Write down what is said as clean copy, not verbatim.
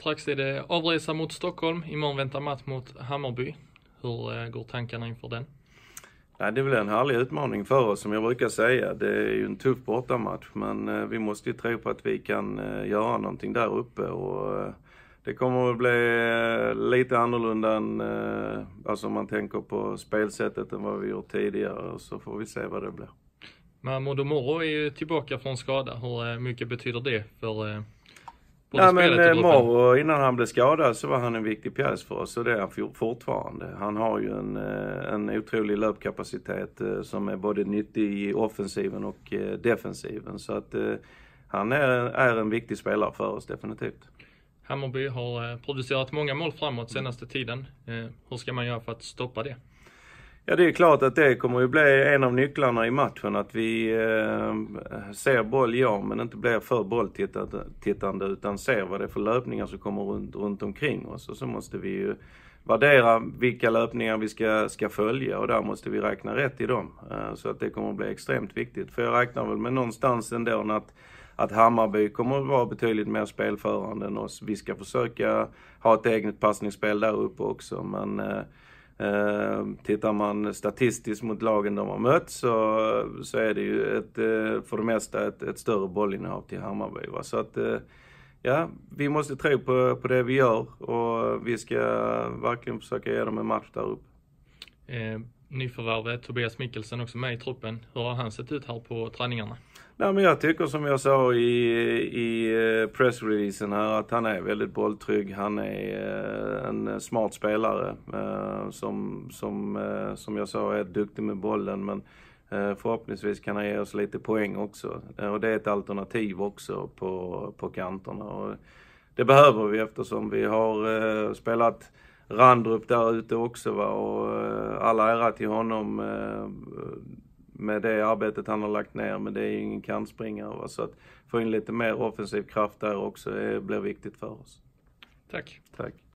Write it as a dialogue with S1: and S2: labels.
S1: Strax är det avresa mot Stockholm. Imorgon väntar match mot Hammarby. Hur går tankarna inför den?
S2: Ja, det är väl en härlig utmaning för oss som jag brukar säga. Det är ju en tuff bortamatch, men vi måste ju tro på att vi kan göra någonting där uppe. Och det kommer att bli lite annorlunda än, alltså om man tänker på spelsättet än vad vi gjort tidigare. Så får vi se vad det blir.
S1: Mamadou Moro är ju tillbaka från skada. Hur mycket betyder det för
S2: Ja, men Moro, innan han blev skadad så var han en viktig pjäs för oss och det är han fortfarande. Han har ju en otrolig löpkapacitet som är både nyttig i offensiven och defensiven. Så att han är en viktig spelare för oss definitivt.
S1: Hammarby har producerat många mål framåt senaste tiden. Hur ska man göra för att stoppa det?
S2: Ja, det är klart att det kommer ju bli en av nycklarna i matchen. Att vi ser boll, ja, men inte blir för bolltittande utan ser vad det är för löpningar som kommer runt omkring oss. Och så måste vi ju värdera vilka löpningar vi ska följa och där måste vi räkna rätt i dem. Så att det kommer att bli extremt viktigt. För jag räknar väl med någonstans ändå att Hammarby kommer att vara betydligt mer spelförande än oss. Vi ska försöka ha ett eget passningsspel där uppe också, men tittar man statistiskt mot lagen de har mött så är det ju för det mesta ett större bollinnehav till Hammarby. Va? Så att ja, vi måste tro på det vi gör och vi ska verkligen försöka ge dem en match där uppe.
S1: Nyförvärvet Tobias Mikkelsen också med i truppen. Hur har han sett ut här på träningarna?
S2: Nej, men jag tycker som jag sa i pressreleasen här att han är väldigt bolltrygg. Han är en smart spelare som jag sa är duktig med bollen, men förhoppningsvis kan han ge oss lite poäng också. Och det är ett alternativ också på kanterna. Och det behöver vi eftersom vi har spelat Randrup där ute också. Va? Och alla ära till honom med det arbetet han har lagt ner, men det är ju ingen kantspringare. Va? Så att få in lite mer offensiv kraft där också blir viktigt för oss.
S1: Tack.
S2: Tack.